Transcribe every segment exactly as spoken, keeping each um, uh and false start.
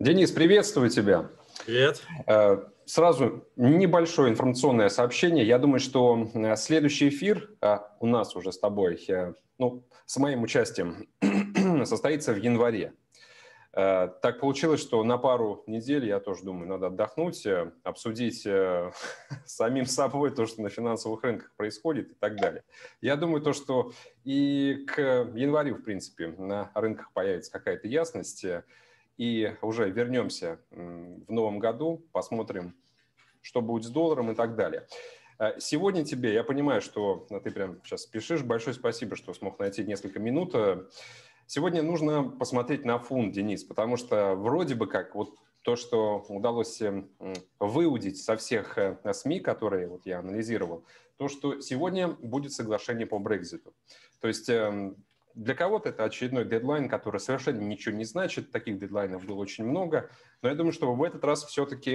Денис, приветствую тебя. Привет. Э, Сразу небольшое информационное сообщение. Я думаю, что э, следующий эфир э, у нас уже с тобой, э, ну, с моим участием, состоится в январе. Э, Так получилось, что на пару недель, я тоже думаю, надо отдохнуть, э, обсудить э, с самим собой то, что на финансовых рынках происходит и так далее. Я думаю, то, что и к январю, в принципе, на рынках появится какая-то ясность, э, и уже вернемся м, в новом году, посмотрим, что будет с долларом и так далее. Э, Сегодня тебе, я понимаю, что ну, ты прям сейчас спешишь, большое спасибо, что смог найти несколько минут. Э, Сегодня нужно посмотреть на фунт, Денис, потому что вроде бы как вот то, что удалось э, м, выудить со всех э, СМИ, которые вот я анализировал, то, что сегодня будет соглашение по Брекситу. То есть эм, для кого-то это очередной дедлайн, который совершенно ничего не значит. Таких дедлайнов было очень много. Но я думаю, что в этот раз все-таки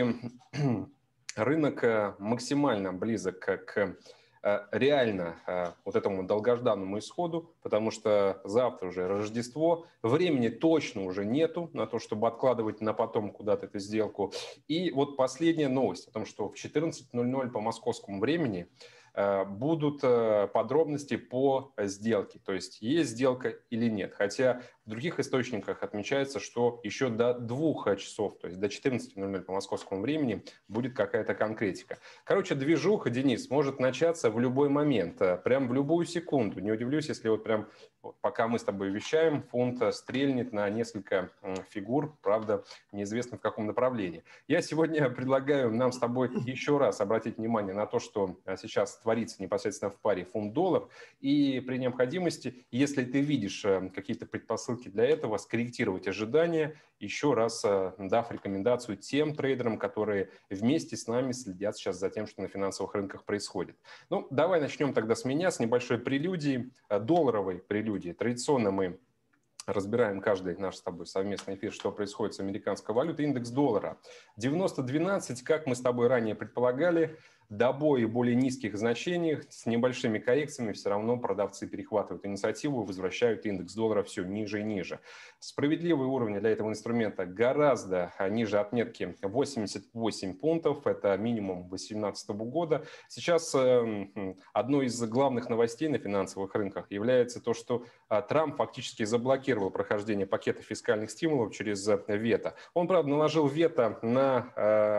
рынок э, максимально близок к э, реально э, вот этому долгожданному исходу, потому что завтра уже Рождество, времени точно уже нету на то, чтобы откладывать на потом куда-то эту сделку. И вот последняя новость о том, что в четырнадцать ноль ноль по московскому времени э, будут э, подробности по сделке, то есть есть сделка или нет. Хотя в других источниках отмечается, что еще до двух часов, то есть до четырнадцати ноль ноль по московскому времени будет какая-то конкретика. Короче, движуха, Денис, может начаться в любой момент, э, прям в любую секунду. Не удивлюсь, если вот прям вот пока мы с тобой вещаем, фунт э, стрельнет на несколько м, фигур, правда, неизвестно в каком направлении. Я сегодня предлагаю нам с тобой еще раз обратить внимание на то, что э, сейчас творится непосредственно в паре фунт-доллар, и при необходимости, если ты видишь э, какие-то предпосылки для этого, скорректировать ожидания, еще раз э, дав рекомендацию тем трейдерам, которые вместе с нами следят сейчас за тем, что на финансовых рынках происходит. Ну, давай начнем тогда с меня, с небольшой прелюдии, э, долларовой прелюдии. Традиционно мы разбираем каждый наш с тобой совместный эфир, что происходит с американской валютой. Индекс доллара девяносто двенадцать, как мы с тобой ранее предполагали, до боя более низких значениях, с небольшими коррекциями все равно продавцы перехватывают инициативу и возвращают индекс доллара все ниже и ниже. Справедливый уровень для этого инструмента гораздо ниже отметки восемьдесят восемь пунктов, это минимум две тысячи восемнадцатого года. Сейчас э, одной из главных новостей на финансовых рынках является то, что э, Трамп фактически заблокировал прохождение пакета фискальных стимулов через э, вето. Он, правда, наложил вето на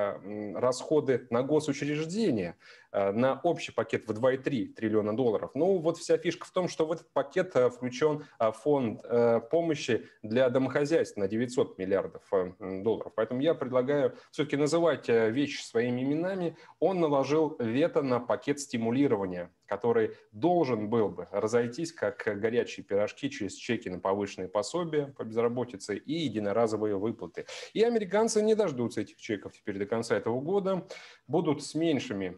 э, расходы на госучреждения, на общий пакет в два и три триллиона долларов. Ну, вот вся фишка в том, что в этот пакет включен фонд помощи для домохозяйств на девятьсот миллиардов долларов. Поэтому я предлагаю все-таки называть вещи своими именами. Он наложил вето на пакет стимулирования, который должен был бы разойтись как горячие пирожки через чеки на повышенные пособия по безработице и единоразовые выплаты. И американцы не дождутся этих чеков теперь до конца этого года, будут с меньшими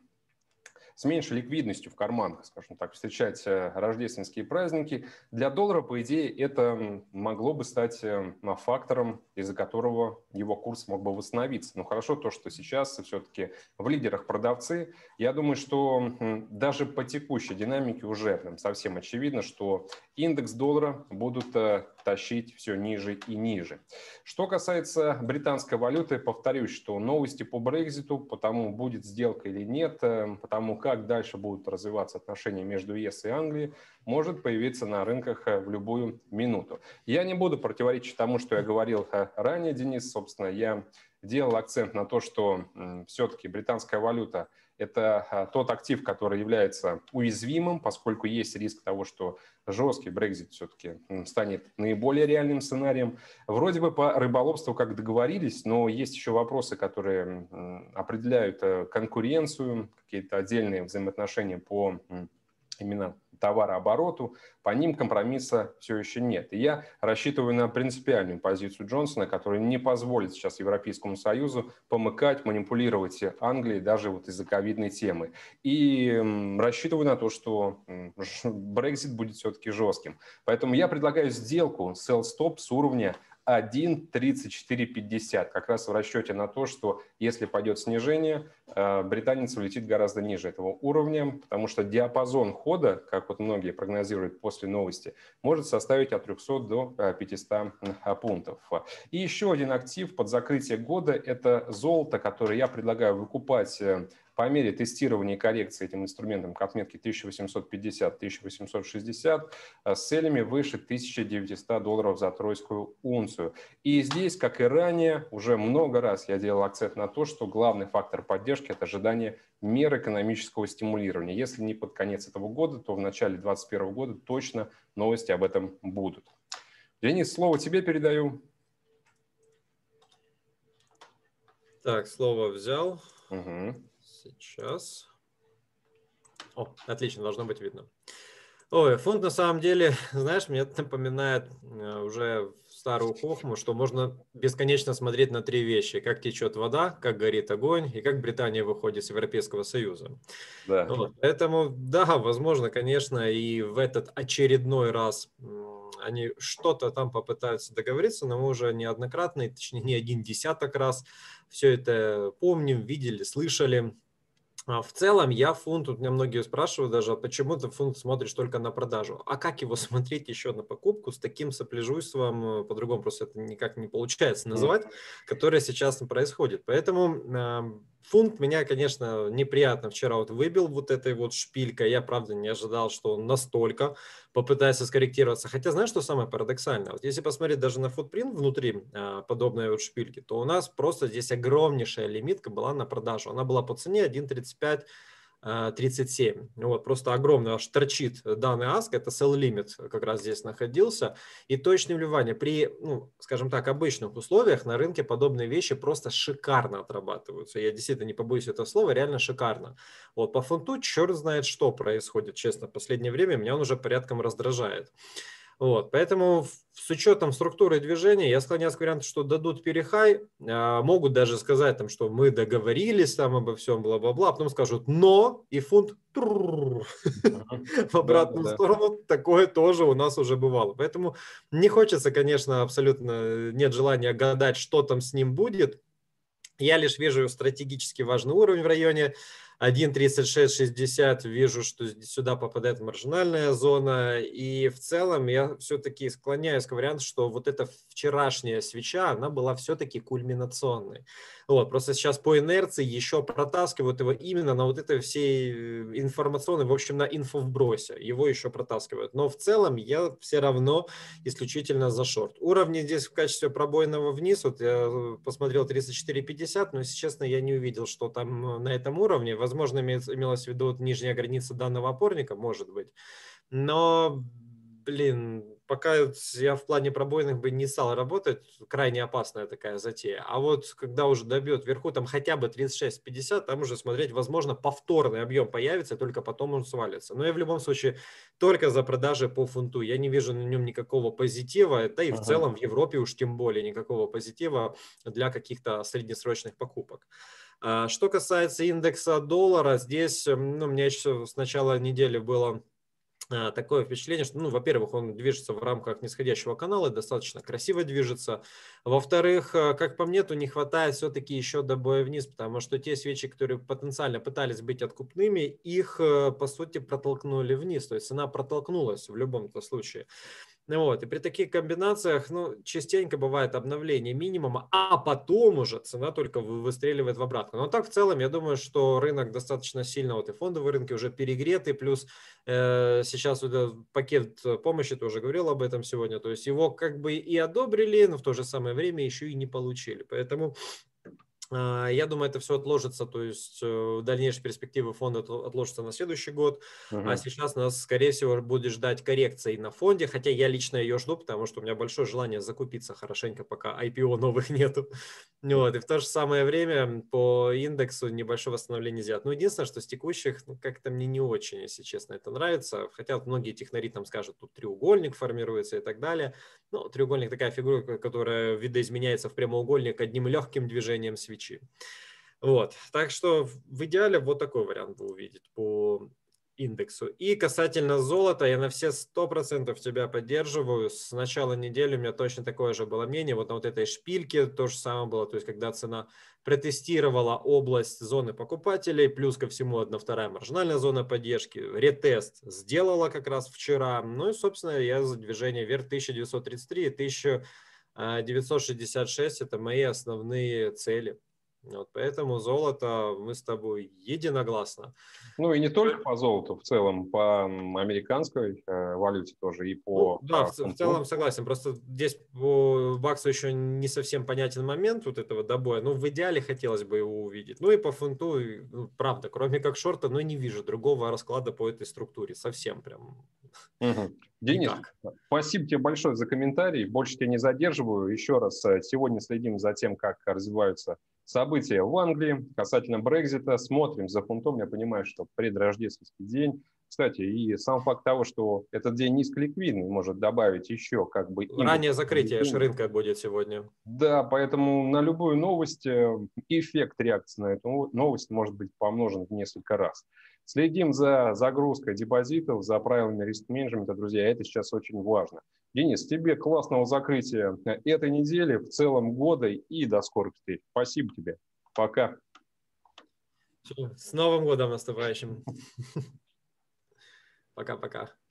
с меньшей ликвидностью в карманах, скажем так, встречать рождественские праздники. Для доллара, по идее, это могло бы стать фактором, из-за которого его курс мог бы восстановиться. Но хорошо то, что сейчас все-таки в лидерах продавцы. Я думаю, что даже по текущей динамике уже прям совсем очевидно, что индекс доллара будут тащить все ниже и ниже. Что касается британской валюты, повторюсь, что новости по Брекситу, потому будет сделка или нет, потому как дальше будут развиваться отношения между ЕС и Англией, может появиться на рынках в любую минуту. Я не буду противоречить тому, что я говорил ранее, Денис. Собственно, я делал акцент на то, что все-таки британская валюта – это тот актив, который является уязвимым, поскольку есть риск того, что жесткий Брексит все-таки станет наиболее реальным сценарием. Вроде бы по рыболовству как договорились, но есть еще вопросы, которые определяют конкуренцию, какие-то отдельные взаимоотношения по именно товарообороту, по ним компромисса все еще нет. И я рассчитываю на принципиальную позицию Джонсона, которая не позволит сейчас Европейскому Союзу помыкать, манипулировать Англией даже вот из-за ковидной темы. И м, рассчитываю на то, что Брексит будет все-таки жестким. Поэтому я предлагаю сделку sell stop с уровня один тридцать четыре пятьдесят. Как раз в расчете на то, что если пойдет снижение, британец улетит гораздо ниже этого уровня, потому что диапазон хода, как вот многие прогнозируют после новости, может составить от трёхсот до пятисот пунктов. И еще один актив под закрытие года – это золото, которое я предлагаю выкупать по мере тестирования и коррекции этим инструментом к отметке тысяча восемьсот пятьдесят — тысяча восемьсот шестьдесят с целями выше тысячи девятисот долларов за тройскую унцию. И здесь, как и ранее, уже много раз я делал акцент на то, что главный фактор поддержки – это ожидание мер экономического стимулирования. Если не под конец этого года, то в начале две тысячи двадцать первого года точно новости об этом будут. Денис, слово тебе передаю. Так, слово взял. Угу. Сейчас. О, отлично, должно быть видно. Ой, фунт на самом деле, знаешь, мне это напоминает э, уже старую хохму, что можно бесконечно смотреть на три вещи. Как течет вода, как горит огонь и как Британия выходит с Европейского Союза. Да. Вот, поэтому, да, возможно, конечно, и в этот очередной раз м, они что-то там попытаются договориться, но мы уже неоднократно, точнее не один десяток раз все это помним, видели, слышали. В целом, я фунт, тут меня многие спрашивают даже, а почему ты фунт смотришь только на продажу? А как его смотреть еще на покупку с таким сопляжуйством, по-другому просто это никак не получается называть, которое сейчас происходит. Поэтому э, фунт меня, конечно, неприятно вчера вот выбил вот этой вот шпилькой. Я, правда, не ожидал, что он настолько попытается скорректироваться. Хотя, знаешь, что самое парадоксальное? Вот если посмотреть даже на футпринт внутри э, подобной вот шпильки, то у нас просто здесь огромнейшая лимитка была на продажу. Она была по цене один тридцать пять тридцать семь. Вот, просто огромный аж торчит данный аск, это sell limit как раз здесь находился. И точные вливания при, ну, скажем так, обычных условиях на рынке подобные вещи просто шикарно отрабатываются. Я действительно не побоюсь этого слова, реально шикарно. Вот, по фунту черт знает, что происходит, честно, в последнее время меня он уже порядком раздражает. Вот, поэтому с учетом структуры движения я склоняюсь к варианту, что дадут перехай, а, могут даже сказать, там, что мы договорились там обо всем, бла-бла-бла, а потом скажут «но» и фунт в обратную сторону. Такое тоже у нас уже бывало. Поэтому не хочется, конечно, абсолютно нет желания гадать, что там с ним будет. Я лишь вижу стратегически важный уровень в районе один тридцать шесть шестьдесят, вижу, что сюда попадает маржинальная зона, и в целом я все-таки склоняюсь к варианту, что вот эта вчерашняя свеча, она была все-таки кульминационной. Вот, просто сейчас по инерции еще протаскивают его именно на вот этой всей информационной, в общем, на инфовбросе, его еще протаскивают. Но в целом я все равно исключительно за шорт. Уровни здесь в качестве пробойного вниз, вот я посмотрел тридцать четыре пятьдесят, но, если честно, я не увидел, что там на этом уровне. Возможно, имелось в виду вот нижняя граница данного опорника, может быть. Но, блин, пока я в плане пробойных бы не стал работать, крайне опасная такая затея. А вот когда уже добьет вверху там хотя бы тридцать шесть пятьдесят, там уже смотреть, возможно, повторный объем появится, только потом он свалится. Но я в любом случае только за продажи по фунту. Я не вижу на нем никакого позитива, да и в целом в Европе уж тем более никакого позитива для каких-то среднесрочных покупок. Что касается индекса доллара, здесь, ну, у меня еще с начала недели было такое впечатление, что, ну, во-первых, он движется в рамках нисходящего канала, достаточно красиво движется. Во-вторых, как по мне, то не хватает все-таки еще до боя вниз, потому что те свечи, которые потенциально пытались быть откупными, их, по сути, протолкнули вниз. То есть цена протолкнулась в любом-то случае. Вот. И при таких комбинациях, ну, частенько бывает обновление минимума, а потом уже цена только выстреливает в обратку. Но так в целом, я думаю, что рынок достаточно сильно, вот и фондовые рынки уже перегреты, плюс э, сейчас вот этот пакет помощи, тоже говорил об этом сегодня, то есть его как бы и одобрили, но в то же самое время еще и не получили. Поэтому я думаю, это все отложится, то есть дальнейшие перспективы фонда отложатся на следующий год, uh-huh. а сейчас нас, скорее всего, будет ждать коррекция и на фонде, хотя я лично ее жду, потому что у меня большое желание закупиться хорошенько, пока ай пи о новых нету. Вот. И в то же самое время по индексу небольшое восстановление сделать. Но единственное, что с текущих, ну, как-то мне не очень, если честно, это нравится, хотя вот многие технари там скажут, тут треугольник формируется и так далее. Ну, треугольник такая фигура, которая видоизменяется в прямоугольник одним легким движением свечи. Вот. Так что в идеале вот такой вариант вы увидите по индексу. И касательно золота, я на все сто процентов тебя поддерживаю. С начала недели у меня точно такое же было мнение. Вот на вот этой шпильке то же самое было. То есть, когда цена протестировала область зоны покупателей, плюс ко всему одна вторая маржинальная зона поддержки, ретест сделала как раз вчера. Ну и, собственно, я за движение вверх тысяча девятьсот тридцать три и тысяча девятьсот шестьдесят шесть. Это мои основные цели. Вот, поэтому золото мы с тобой единогласно. Ну и не только по золоту, в целом по американской э, валюте тоже и Ну, по да, э, в, в фунту. целом согласен. Просто здесь по баксу еще не совсем понятен момент вот этого добоя. Ну, в идеале хотелось бы его увидеть. Ну и по фунту, и, ну, правда, кроме как шорта, ну, не вижу другого расклада по этой структуре. Совсем прям Мгм. Денис, никак. спасибо тебе большое за комментарий. Больше тебя не задерживаю. Еще раз, э, сегодня следим за тем, как развиваются события в Англии касательно Брексита. Смотрим за фунтом. Я понимаю, что предрождественский день. Кстати, и сам факт того, что этот день низколиквидный, может добавить еще как бы импульс. Раннее закрытие аж рынка будет сегодня. Да, поэтому на любую новость э, эффект реакции на эту новость может быть помножен в несколько раз. Следим за загрузкой депозитов, за правилами риск-менеджмента, друзья, это сейчас очень важно. Денис, тебе классного закрытия этой недели, в целом года и до скорых встреч. Спасибо тебе. Пока. С Новым годом наступающим. Пока-пока.